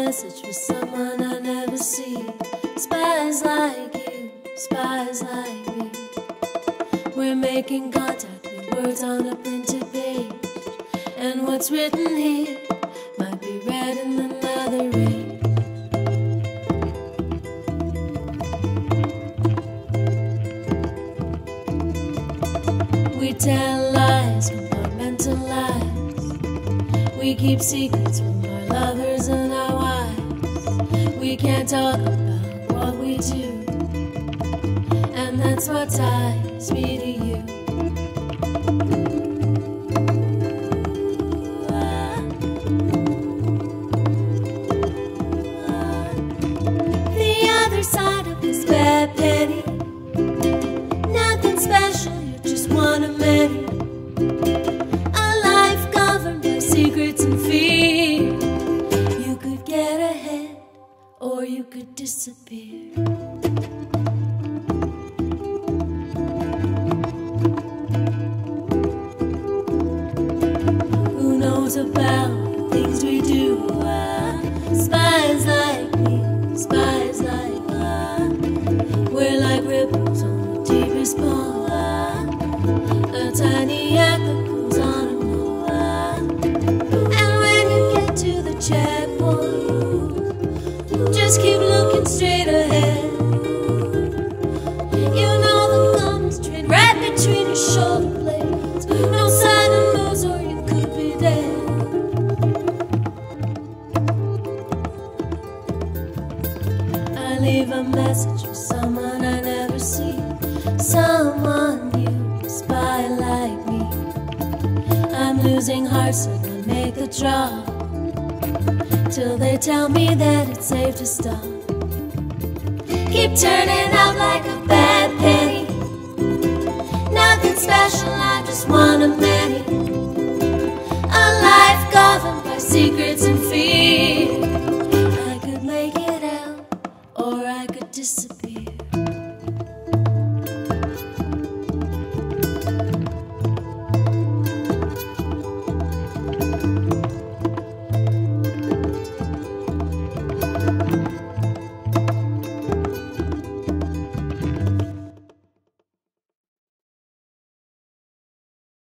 message for someone I never see. Spies like you, spies like me. We're making contact with words on a printed page, and what's written here might be read in another age. We tell lies, compartmentalize. We keep secrets from our lovers and our wives. We can't talk about what we do, and that's what ties me to you. The other side of this bad penny, nothing special, you're just one of many. A life governed by secrets and fear. You could get ahead, or you could disappear. Who knows about the things we do? Spies like me, spies like we're like ripples on the deepest pond. A tiny act that goes on and on. And when you get to the checkpoint, just keep looking straight ahead. You know the gun is trained right between your shoulder blades. No sign of moves or you could be dead. I leave a message for someone I never see. Someone new, spy like me. I'm losing heart, so I make the draw, till they tell me that it's safe to stop. Keep turning out like a bad penny. Nothing special, I'm just one of many. A life governed by secrets and fear.